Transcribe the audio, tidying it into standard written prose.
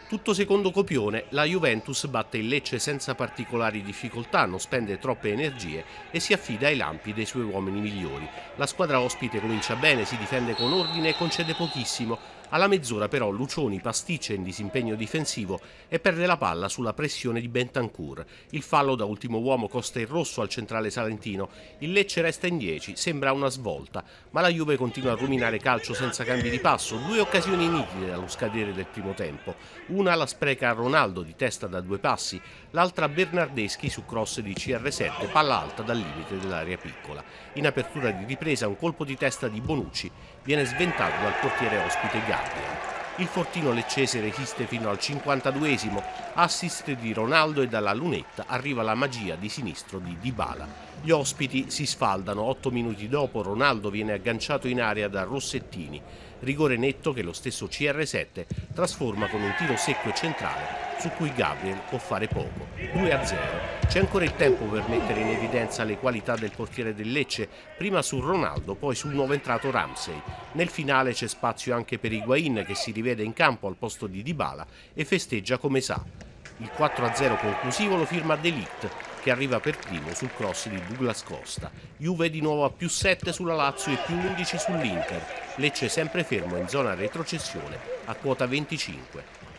Tutto secondo copione, la Juventus batte il Lecce senza particolari difficoltà, non spende troppe energie e si affida ai lampi dei suoi uomini migliori. La squadra ospite comincia bene, si difende con ordine e concede pochissimo. Alla mezz'ora però Lucioni pasticcia in disimpegno difensivo e perde la palla sulla pressione di Bentancur. Il fallo da ultimo uomo costa il rosso al centrale salentino. Il Lecce resta in 10, sembra una svolta, ma la Juve continua a ruminare calcio senza cambi di passo. Due occasioni nitide allo scadere del primo tempo. Una la spreca a Ronaldo di testa da 2 passi, l'altra Bernardeschi su cross di CR7, palla alta dal limite dell'area piccola. In apertura di ripresa un colpo di testa di Bonucci viene sventato dal portiere ospite Gabriel. Il fortino leccese resiste fino al 52esimo, assist di Ronaldo e dalla lunetta arriva la magia di sinistro di Dybala. Gli ospiti si sfaldano, 8 minuti dopo Ronaldo viene agganciato in area da Rossettini, rigore netto che lo stesso CR7 trasforma con un tiro secco e centrale su cui Gabriel può fare poco. 2-0. C'è ancora il tempo per mettere in evidenza le qualità del portiere del Lecce, prima su Ronaldo, poi sul nuovo entrato Ramsey. Nel finale c'è spazio anche per Higuain che si rivede in campo al posto di Dybala e festeggia come sa. Il 4-0 conclusivo lo firma De Ligt, che arriva per primo sul cross di Douglas Costa. Juve di nuovo a +7 sulla Lazio e +11 sull'Inter. Lecce sempre fermo in zona retrocessione a quota 25.